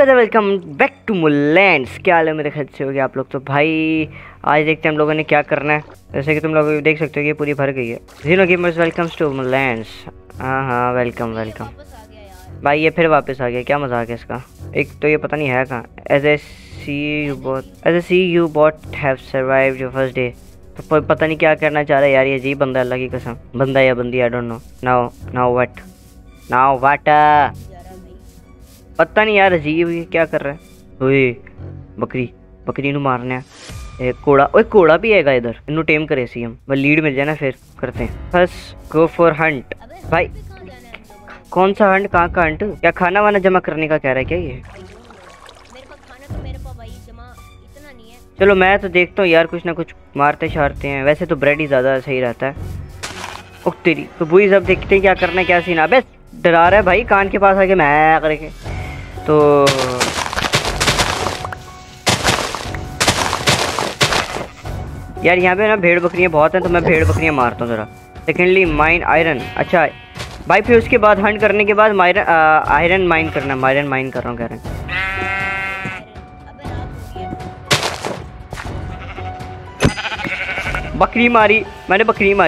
Hello guys, welcome back to Mulands. क्या हाल है मेरे ख्याल से हो गया आप लोग। तो भाई आज देखते हैं हम लोगों ने क्या करना है। जैसे कि तुम लोग देख सकते हो कि पूरी भर गई है। Zero gamers welcomes to Mulands. हाँ वेलकम वेलकम। भाई ये फिर वापस आ गया, क्या मजाक है इसका। एक तो ये पता नहीं है कहाँ। As a see you bot have survived your first day. तो पता नहीं क्या करना चाह रहा है यार ये अजीब बंदा, अल्लाह की कसम। बंदा या बंदी I don't know. Now what पता नहीं यार, अजीब ये क्या कर रहा है। ओए बकरी नू मारना है। एक कोड़ा भी आएगा इधर, इनू टेम करे सी हम लीड मिल जाए ना, फिर करते हैं। First go for hunt. भाई कौन सा हंट, कहाँ का हंट? क्या खाना वाना जमा करने का कह रहा है क्या ये? चलो मैं तो देखता हूँ यार, कुछ ना कुछ मारते शारते हैं। वैसे तो ब्रेड ही ज़्यादा सही रहता है। उख तेरी तो बुई, सब देखते हैं क्या करना है क्या सीन। अबे डरा रहा है भाई, कान के पास आके मैं करके। तो यार यहाँ पे ना भेड़ बकरियाँ बहुत हैं, तो मैं भेड़ बकरियाँ मारता हूँ ज़रा। Secondly mine iron. अच्छा भाई, फिर उसके बाद हंट करने के बाद आयरन माइन करना। आयरन माइन कर रहा हूँ कह रहे हैं। बकरी मारी मैंने।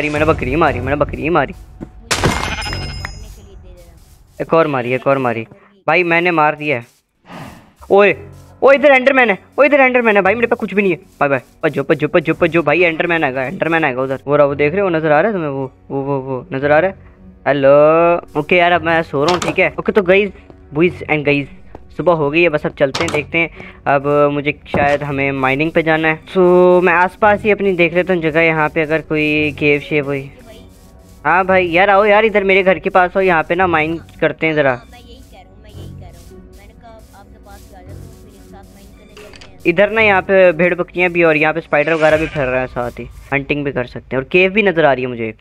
एक और मारी भाई, मैंने मार दिया। ओए इधर एंडरमैन है भाई, मेरे पास कुछ भी नहीं है। बाय बाय, पजो भाई। एंडरमैन आएगा उधर। वो देख रहे हो, नजर आ रहा है तुम्हें? वो नजर आ रहा है। हेलो ओके यार, अब मैं सो रहा हूँ, ठीक है। ओके तो गाइस, बॉयज एंड गाइस, सुबह हो गई है, बस अब चलते हैं, देखते हैं। अब मुझे शायद हमें माइनिंग पे जाना है। तो मैं आसपास ही अपनी देख लेता हूँ जगह, यहाँ पे अगर कोई केव शेव हुई। हाँ भाई यार आओ यार, इधर मेरे घर के पास हो, यहाँ पे ना माइन करते हैं ज़रा। इधर ना यहाँ पे भेड़ बकरियाँ भी, और यहाँ पे स्पाइडर वगैरह भी फिर रहे हैं, साथ ही हंटिंग भी कर सकते हैं। और केव भी नज़र आ रही है मुझे एक।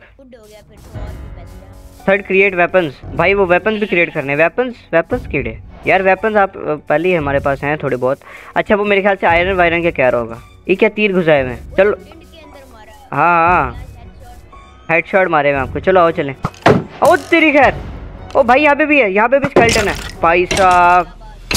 Third create weapons. भाई वो वेपन्स भी क्रिएट करने हैं। वेपन्स कीड़े यार, वेपन्स आप पहले ही हमारे पास हैं थोड़े बहुत। अच्छा वो मेरे ख्याल से आयरन वायरन क्या कह रहा होगा। ये क्या तीर घुसाए हुए हैं। चलो हाँ हेडशॉट मारे हुए आपको। चलो आओ चलें। ओ तेरी खैर। ओ भाई यहाँ पे भी है, यहाँ पे भी स्केलेटन है भाई साहब।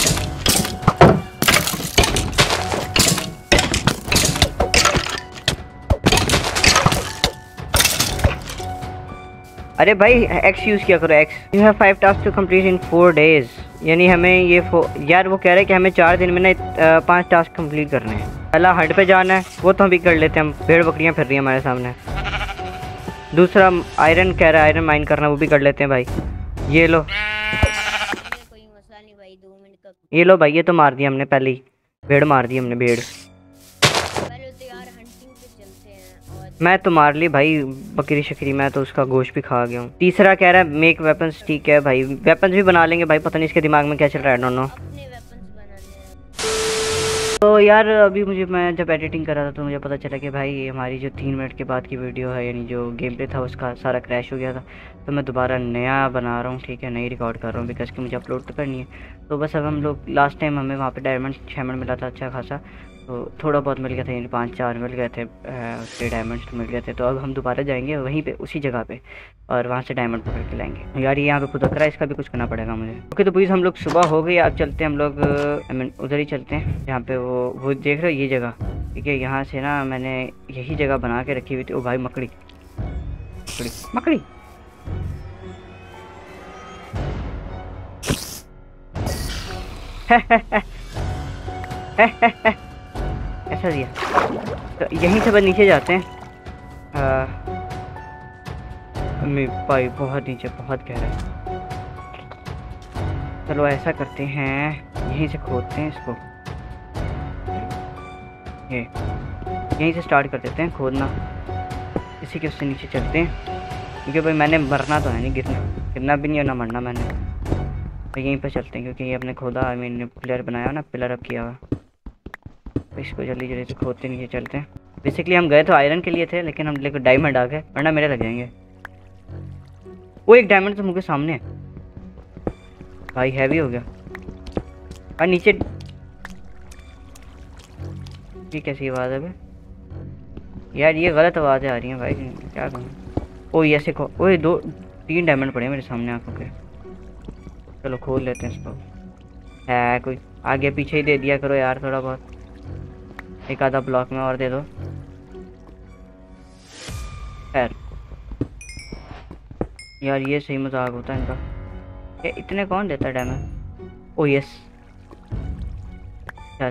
अरे भाई एक्स यूज़ किया करो, axe. You have 5 task to complete in 4 days. यानी हमें ये यार वो कह रहे हैं कि हमें 4 दिन में ना 5 टास्क कंप्लीट करने हैं। पहला हंट पे जाना है, वो तो हम भी कर लेते हैं। हम भेड़ बकरियाँ फिर रही हैं हमारे सामने। दूसरा आयरन कह रहा है, आयरन माइन करना, वो भी कर लेते हैं भाई। ये लो ये लो भाई, ये तो मार दिया हमने पहले ही। भेड़ मार दी हमने, भेड़। मैं तो मार ली भाई बकरी शकरी, मैं तो उसका गोश्त भी खा गया हूँ। तीसरा कह रहा है मेक वेपन्स। ठीक है भाई, वेपन्स भी बना लेंगे भाई। पता नहीं इसके दिमाग में क्या चल रहा है, आई डोंट नो। तो यार अभी मैं जब एडिटिंग कर रहा था तो मुझे पता चला कि भाई हमारी जो 3 मिनट के बाद की वीडियो है, यानी जो गेम प्ले था उसका सारा क्रैश हो गया था। तो मैं दोबारा नया बना रहा हूँ, ठीक है, नई रिकॉर्ड कर रहा हूँ, बिकॉज कि मुझे अपलोड तो करनी है। तो बस अब हम लोग लास्ट टाइम हमें वहाँ पे डायमंड 6 मिला था अच्छा खासा, तो थोड़ा बहुत मिल गया था, यानी 5-4 मिल गए थे उसके डायमंड्स मिल गए थे। तो अब हम दोबारा जाएंगे वहीं पे उसी जगह पे, और वहाँ से डायमंड पकड़ के लाएंगे। यार ये यहाँ पे खुद रहा है, इसका भी कुछ करना पड़ेगा मुझे। ओके तो प्लीज़ हम लोग सुबह हो गई, अब चलते हैं हम लोग। आई मीन उधर ही चलते हैं जहाँ पे वो देख रहे हो ये जगह, ठीक है। यहाँ से ना मैंने यही जगह बना के रखी हुई थी। ओ भाई मकड़ी ऐसा दिया। तो यहीं से बस नीचे जाते हैं। भाई बहुत नीचे, बहुत गहरा है। चलो ऐसा करते हैं, यहीं से खोदते हैं इसको। ये यहीं से स्टार्ट कर देते हैं खोदना। इसी के उससे नीचे चलते हैं, क्योंकि भाई मैंने मरना तो है नहीं, गिरना भी नहीं है ना मरना मैंने। तो यहीं पर चलते हैं, क्योंकि ये अपने खोदा, आई मीन पिलर बनाया ना, पिलर अप किया हुआ। इसको जल्दी से खोदते नीचे चलते हैं। बेसिकली हम गए तो आयरन के लिए थे, लेकिन हम लेकर डायमंड आ गए, वरना मेरे लग जाएंगे। वो एक डायमंड तो मुझे सामने है भाई, हैवी हो गया। और नीचे ये कैसी आवाज़ है भाई? यार ये गलत आवाज़ें आ रही हैं भाई, क्या करूँ। ओ ये ऐसे ओए 2-3 डायमंड पड़े मेरे सामने आंखों के। चलो खोल लेते हैं इसको। है कोई आगे पीछे ही दे दिया करो यार थोड़ा बहुत, एक आधा ब्लॉक में और दे दो खैर। यार ये सही मजाक होता है इनका, ये इतने कौन देता है डैमेज। ओ यस चल,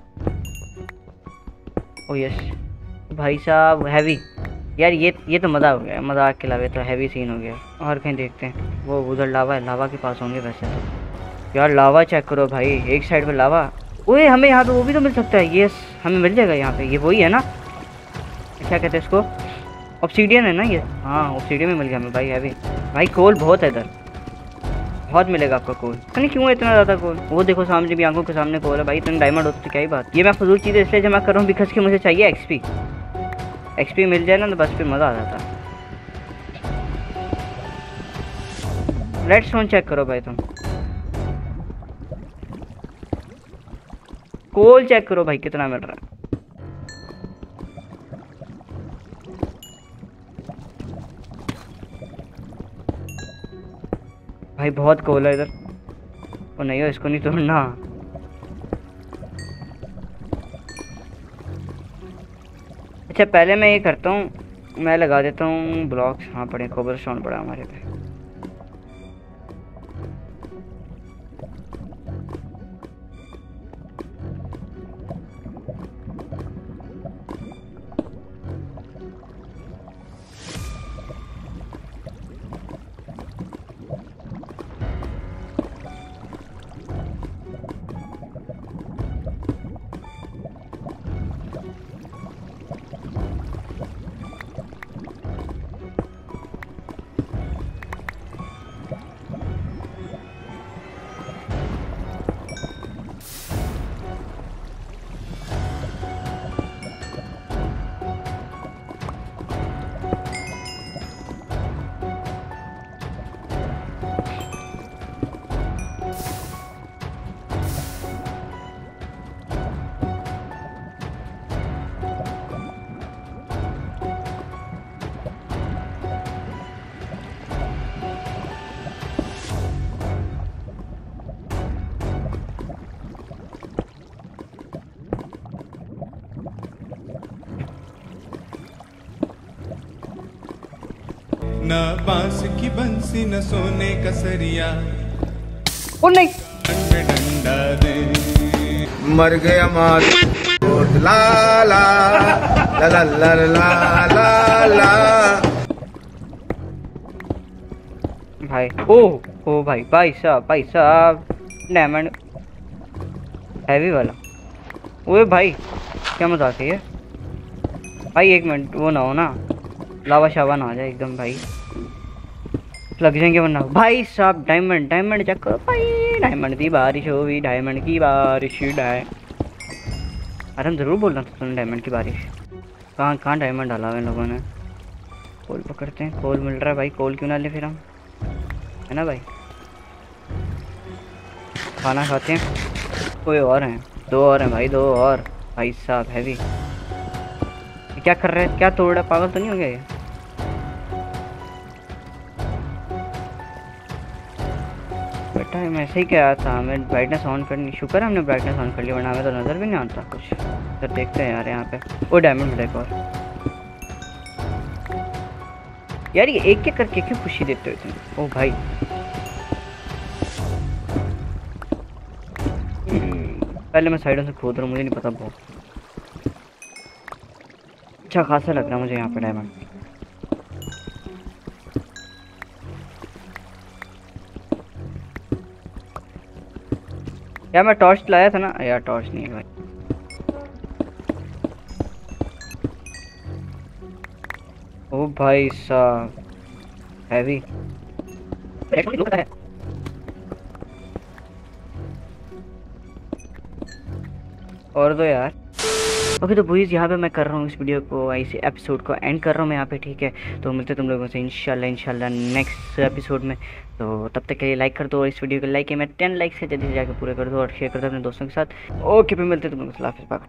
ओ यस भाई साहब हैवी। यार ये तो मज़ा हो गया, मजाक के अलावा तो हैवी सीन हो गया। और कहीं देखते हैं, वो उधर लावा है, लावा के पास होंगे वैसे तो। यार लावा चेक करो भाई, एक साइड पे लावा। ओए हमें यहाँ पे वो भी तो मिल सकता है, यस हमें मिल जाएगा यहाँ पे। ये वही है ना, क्या कहते हैं इसको, ऑब्सीडियन है ना ये। हाँ ऑब्सीडियन में मिल गया हमें भाई हैवी। भाई कोल बहुत है इधर, बहुत मिलेगा आपका कोल। नहीं क्यों है इतना ज़्यादा कोल, वो देखो सामने भी आंखों के सामने कोल है भाई। इतना डायमंड होता तो क्या ही बात। ये मैं फजूल चीज़ें इसलिए जमा कर रहा हूँ बिकॉज कि मुझे चाहिए एक्सपी। एक्सपी मिल जाए ना तो बस फिर मज़ा आ जाता। रेडस्टोन चेक करो भाई तुम, कोल चेक करो भाई कितना मिल रहा है। भाई बहुत कोल है इधर। ओ नहीं हो, इसको नहीं तोड़ना। अच्छा पहले मैं ये करता हूँ, मैं लगा देता हूँ ब्लॉक्स। हाँ पड़े, कोबलस्टोन पड़ा हमारे पे। न बांस की बंसी न सोने का सरिया, ओ नहीं में डंडा दे। मर गया मार ला ला ला ला ला ला ला ला। भाई ओ भाई, भाई साहब डायमंड हैवी वाला। ओए भाई क्या मजाक है ये भाई। एक मिनट वो ना हो ना, लावा शावा ना आ जाए एकदम भाई, लग जाएंगे वरना। भाई साहब डायमंड चेक करो भाई, डायमंड की बारिश हो गई, डायमंड की बारिश। अरे हम ज़रूर बोलना था तुमने डायमंड की बारिश। कहाँ डायमंड डाला हुआ इन लोगों ने। कोल पकड़ते हैं, कोल मिल रहा है भाई, कोल क्यों ना ले फिर हम, है ना भाई। खाना खाते हैं। कोई और हैं, 2 और हैं भाई, 2 और। भाई साहब हैवी। क्या कर रहे हैं, क्या तोड़ रहा है, पागल तो नहीं हो गया ये। बेटा मैं ऐसे ही कहा था, मैं ब्राइटनेस ऑन करनी, शुक्र है हमने ब्राइटनेस ऑन कर लिया वरना हमें तो नज़र भी नहीं आता कुछ। तो देखते हैं यार यहाँ पे, वो डायमंड ब्रेक। और यार ये एक करके क्यों खुशी देते हो तुम। ओ भाई पहले मैं साइडों से खोद रहा हूँ, मुझे नहीं पता। बहुत अच्छा खासा लग रहा है मुझे यहाँ पे डायमंड। यार मैं टॉर्च लाया था ना यार, टॉर्च नहीं है भाई। ओ भाई साहब हैवी है। और दो यार। ओके तो बॉयज़ यहाँ पे मैं कर रहा हूँ इस वीडियो को, इस एपिसोड को एंड कर रहा हूँ मैं यहाँ पे, ठीक है। तो मिलते तुम लोगों से इंशाल्लाह नेक्स्ट एपिसोड में। तो तब तक के लिए लाइक कर दो, और इस वीडियो को लाइक है मैं 10 लाइक से जल्दी जाकर पूरे कर दो, और शेयर कर दो अपने दोस्तों के साथ। ओके फिर मिलते तुम लोगों से।